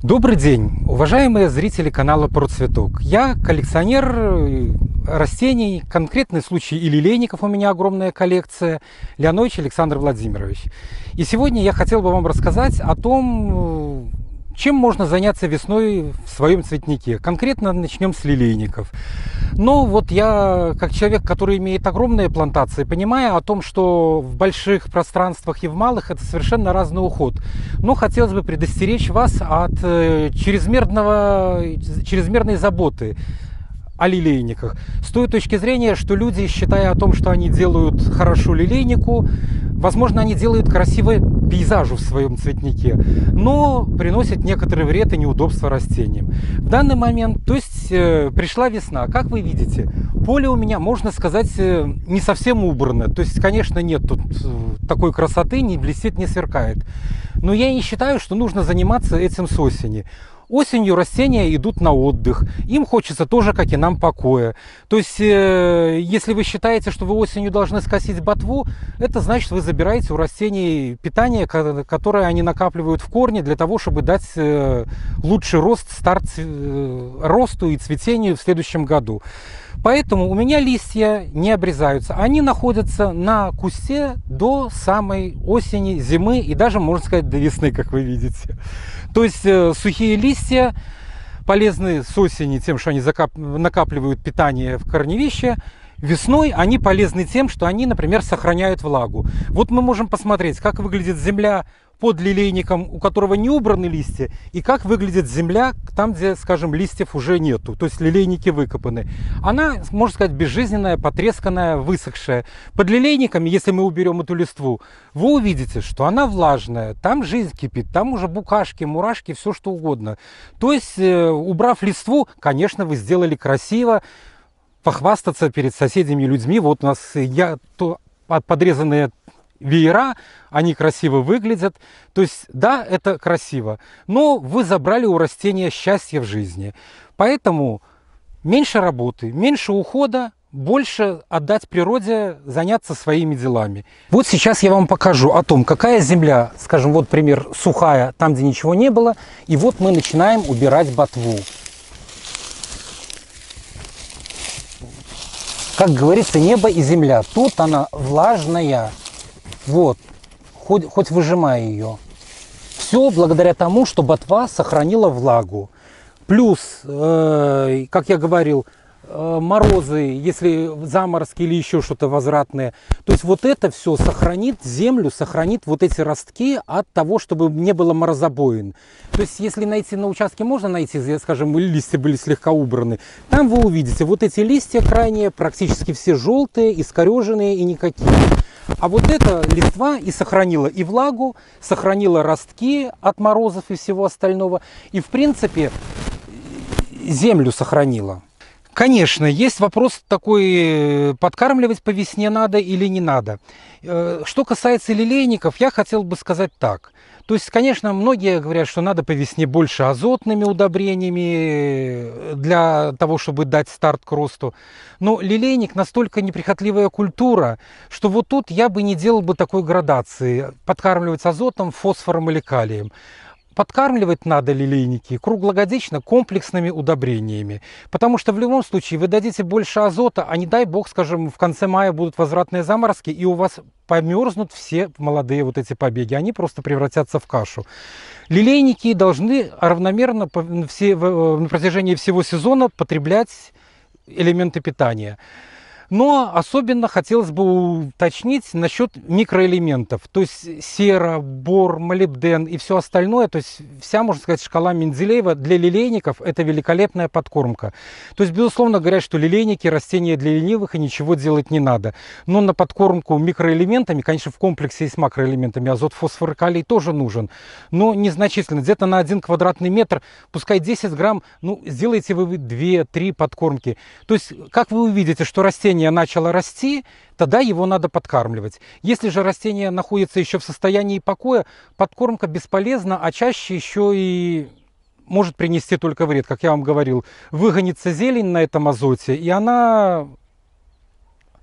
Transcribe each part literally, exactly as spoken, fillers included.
Добрый день, уважаемые зрители канала Процветок. Я коллекционер растений, конкретный случай и лилейников, у меня огромная коллекция, Леонович Александр Владимирович. И сегодня я хотел бы вам рассказать о том, чем можно заняться весной в своем цветнике. Конкретно начнем с лилейников. Но вот я, как человек, который имеет огромные плантации, понимаю о том, что в больших пространствах и в малых это совершенно разный уход. Но хотелось бы предостеречь вас от чрезмерного, чрезмерной заботы о лилейниках. С той точки зрения, что люди, считая о том, что они делают хорошо лилейнику, возможно, они делают красивый пейзажу в своем цветнике, но приносят некоторый вред и неудобства растениям. В данный момент, то есть э, пришла весна, как вы видите, поле у меня, можно сказать, э, не совсем убрано. То есть, конечно, нет тут э, такой красоты, не блестит, не сверкает. Но я не считаю, что нужно заниматься этим с осени. Осенью растения идут на отдых, им хочется тоже, как и нам, покоя. То есть, э, если вы считаете, что вы осенью должны скосить ботву, это значит, вы забираете у растений питание, которое они накапливают в корне, для того, чтобы дать э, лучший рост, старт э, росту и цветению в следующем году. Поэтому у меня листья не обрезаются, они находятся на кусте до самой осени, зимы и даже, можно сказать, до весны, как вы видите. То есть э, сухие листья полезны с осени тем, что они закап... накапливают питание в корневище. Весной они полезны тем, что они, например, сохраняют влагу. Вот мы можем посмотреть, как выглядит земля под лилейником, у которого не убраны листья, и как выглядит земля там, где, скажем, листьев уже нету, то есть лилейники выкопаны. Она, можно сказать, безжизненная, потресканная, высохшая. Под лилейниками, если мы уберем эту листву, вы увидите, что она влажная, там жизнь кипит, там уже букашки, мурашки, все что угодно. То есть, э, убрав листву, конечно, вы сделали красиво, похвастаться перед соседями и людьми. Вот у нас я, то, подрезанные веера, они красиво выглядят. То есть, да, это красиво, но вы забрали у растения счастье в жизни. Поэтому меньше работы, меньше ухода, больше отдать природе, заняться своими делами. Вот сейчас я вам покажу о том, какая земля, скажем, вот пример сухая, там, где ничего не было, и вот мы начинаем убирать ботву. Как говорится, небо и земля. Тут она влажная. Вот. Хоть, хоть выжимай ее. Все благодаря тому, что ботва сохранила влагу. Плюс, э, как я говорил, э, морозы, если заморозки или еще что-то возвратное. То есть вот это все сохранит землю, сохранит вот эти ростки от того, чтобы не было морозобоин. То есть если найти на участке, можно найти, скажем, листья были слегка убраны, там вы увидите вот эти листья крайние, практически все желтые, искореженные и никакие. А вот эта листва и сохранила и влагу, сохранила ростки от морозов и всего остального, и в принципе землю сохранила. Конечно, есть вопрос такой, подкармливать по весне надо или не надо. Что касается лилейников, я хотел бы сказать так. То есть, конечно, многие говорят, что надо по весне больше азотными удобрениями для того, чтобы дать старт к росту. Но лилейник настолько неприхотливая культура, что вот тут я бы не делал бы такой градации, подкармливать азотом, фосфором или калием. Подкармливать надо лилейники круглогодично комплексными удобрениями. Потому что в любом случае вы дадите больше азота, а не дай бог, скажем, в конце мая будут возвратные заморозки, и у вас померзнут все молодые вот эти побеги. Они просто превратятся в кашу. Лилейники должны равномерно все, на протяжении всего сезона потреблять элементы питания. Но особенно хотелось бы уточнить насчет микроэлементов, то есть сера, бор, молибден и все остальное, то есть вся, можно сказать, шкала Менделеева для лилейников это великолепная подкормка. То есть, безусловно, говорят, что лилейники растения для ленивых и ничего делать не надо. Но на подкормку микроэлементами, конечно, в комплексе и с макроэлементами азот, фосфор и калий тоже нужен, но незначительно, где-то на один квадратный метр, пускай десять грамм, ну, сделайте вы две-три подкормки. То есть, как вы увидите, что растение начало расти, тогда его надо подкармливать. Если же растение находится еще в состоянии покоя, подкормка бесполезна, а чаще еще и может принести только вред. Как я вам говорил, выгонится зелень на этом азоте, и она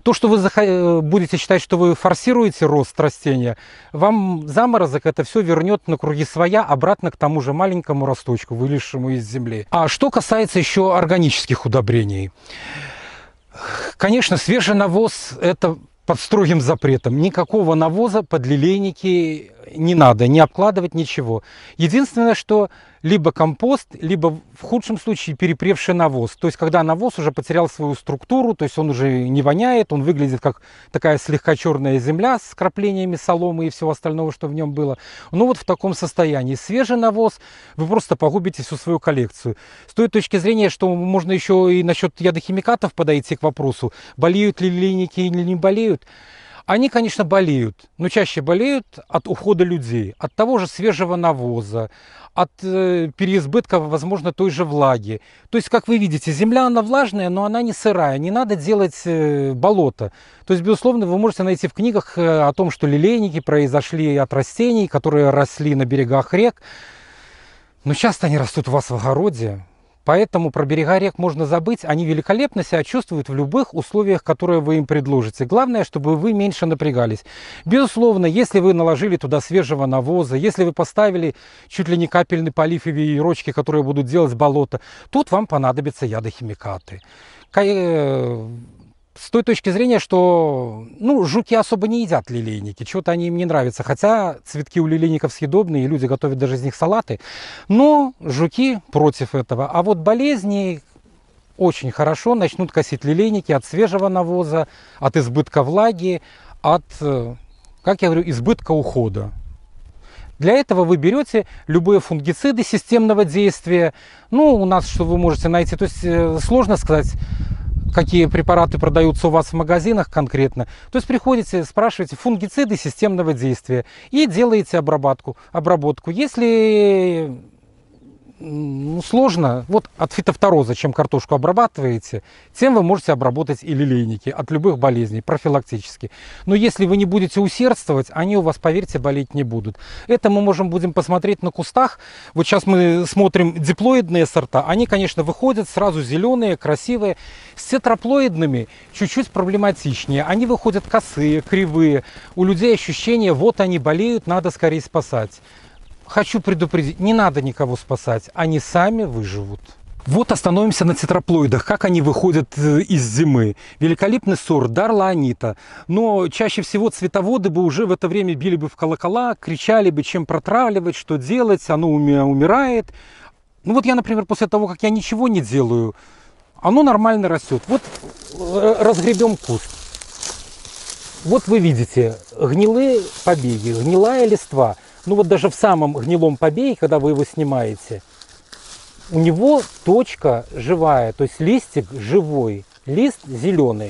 То, что вы будете считать, что вы форсируете рост растения, вам заморозок это все вернет на круги своя обратно к тому же маленькому росточку, вылезшему из земли. А что касается еще органических удобрений. Конечно, свежий навоз – это под строгим запретом. Никакого навоза под лилейники не надо, не обкладывать ничего. Единственное, что либо компост, либо в худшем случае перепревший навоз. То есть, когда навоз уже потерял свою структуру, то есть он уже не воняет, он выглядит как такая слегка черная земля с краплениями соломы и всего остального, что в нем было. Ну вот в таком состоянии. Свежий навоз, вы просто погубите всю свою коллекцию. С той точки зрения, что можно еще и насчет ядохимикатов подойти к вопросу, болеют ли лилейники или не болеют. Они, конечно, болеют, но чаще болеют от ухода людей, от того же свежего навоза, от э, переизбытка, возможно, той же влаги. То есть, как вы видите, земля, она влажная, но она не сырая, не надо делать э, болото. То есть, безусловно, вы можете найти в книгах э, о том, что лилейники произошли от растений, которые росли на берегах рек. Но часто они растут у вас в огороде. Поэтому про берега рек можно забыть, они великолепно себя чувствуют в любых условиях, которые вы им предложите. Главное, чтобы вы меньше напрягались. Безусловно, если вы наложили туда свежего навоза, если вы поставили чуть ли не капельный полив и веерочки, которые будут делать болото, тут вам понадобятся ядохимикаты. С той точки зрения, что ну, жуки особо не едят лилейники, чего-то они им не нравятся. Хотя цветки у лилейников съедобные, и люди готовят даже из них салаты. Но жуки против этого. А вот болезни очень хорошо начнут косить лилейники от свежего навоза, от избытка влаги, от, как я говорю, избытка ухода. Для этого вы берете любые фунгициды системного действия. Ну, у нас что вы можете найти, то есть сложно сказать, какие препараты продаются у вас в магазинах конкретно. То есть приходите, спрашиваете фунгициды системного действия и делаете обработку. обработку. Если ну, сложно, вот от фитофтороза, чем картошку обрабатываете, тем вы можете обработать и лилейники от любых болезней, профилактически. Но если вы не будете усердствовать, они у вас, поверьте, болеть не будут. Это мы можем будем посмотреть на кустах. Вот сейчас мы смотрим диплоидные сорта. Они, конечно, выходят сразу зеленые, красивые. С тетраплоидными чуть-чуть проблематичнее. Они выходят косые, кривые. У людей ощущение, вот они болеют, надо скорее спасать. Хочу предупредить, не надо никого спасать, они сами выживут. Вот остановимся на тетраплоидах, как они выходят из зимы. Великолепный сорт Дарла Анита. Но чаще всего цветоводы бы уже в это время били бы в колокола, кричали бы, чем протравливать, что делать, оно умирает. Ну вот я, например, после того, как я ничего не делаю, оно нормально растет. Вот разгребем куст. Вот вы видите, гнилые побеги, гнилая листва. Ну вот даже в самом гнилом побеге, когда вы его снимаете, у него точка живая, то есть листик живой, лист зеленый.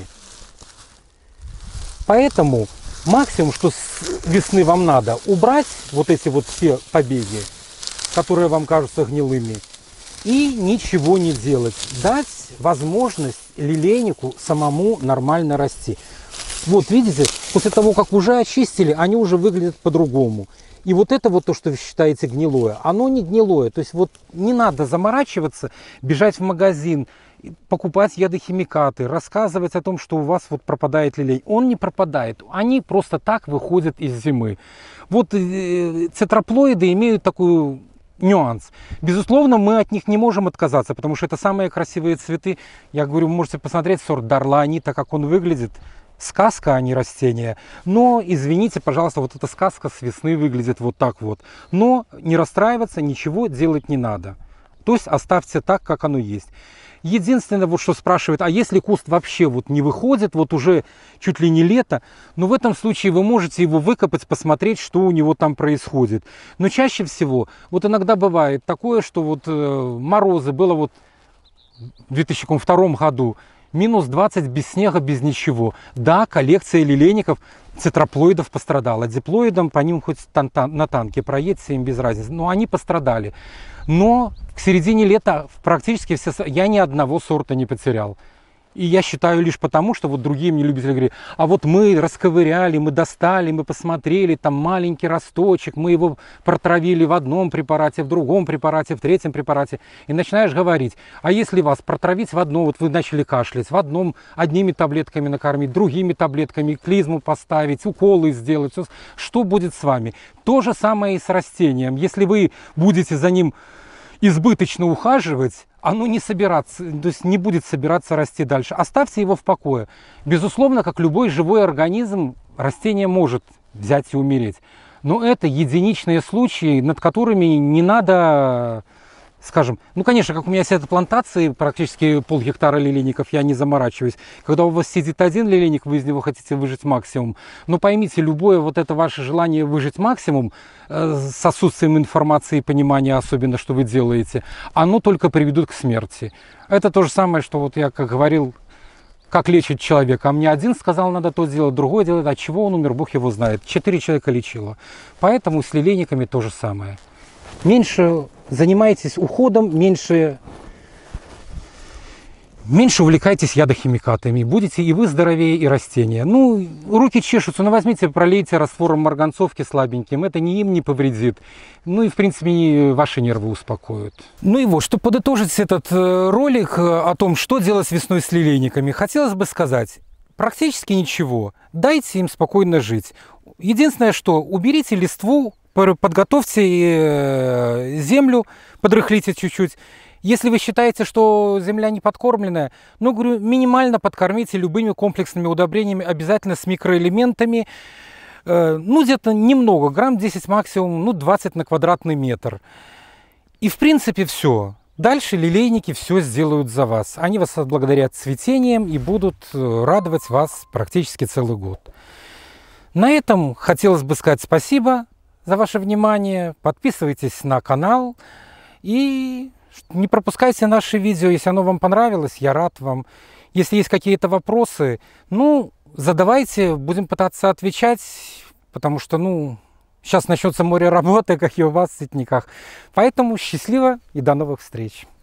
Поэтому максимум, что с весны вам надо, убрать вот эти вот все побеги, которые вам кажутся гнилыми, и ничего не делать. Дать возможность лилейнику самому нормально расти. Вот видите, после того, как уже очистили, они уже выглядят по-другому. И вот это вот то, что вы считаете гнилое, оно не гнилое. То есть вот не надо заморачиваться, бежать в магазин, покупать ядохимикаты, рассказывать о том, что у вас вот пропадает лилей. Он не пропадает, они просто так выходят из зимы. Вот э, цетраплоиды имеют такой нюанс. Безусловно, мы от них не можем отказаться, потому что это самые красивые цветы. Я говорю, вы можете посмотреть сорт Дарла Анита, как он выглядит. Сказка, а не растение. Но, извините, пожалуйста, вот эта сказка с весны выглядит вот так вот. Но не расстраиваться, ничего делать не надо. То есть оставьте так, как оно есть. Единственное, вот что спрашивают, а если куст вообще вот не выходит, вот уже чуть ли не лето, но в этом случае вы можете его выкопать, посмотреть, что у него там происходит. Но чаще всего, вот иногда бывает такое, что вот э, морозы, было вот в две тысячи втором году, минус двадцать без снега, без ничего. Да, коллекция лилейников, цетраплоидов пострадала. Диплоидом по ним хоть на танке проедьте, им без разницы. Но они пострадали. Но к середине лета практически все... Я ни одного сорта не потерял. И я считаю лишь потому, что вот другие мне любители говорят, а вот мы расковыряли, мы достали, мы посмотрели, там маленький росточек, мы его протравили в одном препарате, в другом препарате, в третьем препарате. И начинаешь говорить, а если вас протравить в одном, вот вы начали кашлять, в одном одними таблетками накормить, другими таблетками, клизму поставить, уколы сделать, что будет с вами? То же самое и с растением. Если вы будете за ним избыточно ухаживать, оно не собираться, то есть не будет собираться расти дальше. Оставьте его в покое. Безусловно, как любой живой организм, растение может взять и умереть. Но это единичные случаи, над которыми не надо, скажем, ну, конечно, как у меня сидят плантации, практически полгектара лилейников, я не заморачиваюсь. Когда у вас сидит один лилейник, вы из него хотите выжать максимум. Но поймите, любое вот это ваше желание выжать максимум, э, с отсутствием информации и понимания, особенно, что вы делаете, оно только приведет к смерти. Это то же самое, что вот я, как говорил, как лечить человека. А мне один сказал, надо то сделать, другой делает, от чего он умер, Бог его знает. Четыре человека лечило. Поэтому с лилейниками то же самое. Меньше занимайтесь уходом, меньше, меньше увлекайтесь ядохимикатами. Будете и вы здоровее, и растения. Ну, руки чешутся, ну возьмите, пролейте раствором марганцовки слабеньким. Это ни им не повредит. Ну и, в принципе, ваши нервы успокоят. Ну и вот, чтобы подытожить этот ролик о том, что делать весной с лилейниками, хотелось бы сказать, практически ничего. Дайте им спокойно жить. Единственное, что уберите листву, подготовьте землю, подрыхлите чуть-чуть. Если вы считаете, что земля не подкормленная, ну, говорю, минимально подкормите любыми комплексными удобрениями, обязательно с микроэлементами. Ну, где-то немного, грамм десять максимум, ну, двадцать на квадратный метр. И, в принципе, все. Дальше лилейники все сделают за вас. Они вас отблагодарят цветением и будут радовать вас практически целый год. На этом хотелось бы сказать спасибо за ваше внимание. Подписывайтесь на канал и не пропускайте наши видео. Если оно вам понравилось, я рад вам. Если есть какие-то вопросы, ну, задавайте, будем пытаться отвечать, потому что, ну, сейчас начнется море работы, как и у вас в цветниках. Поэтому счастливо и до новых встреч.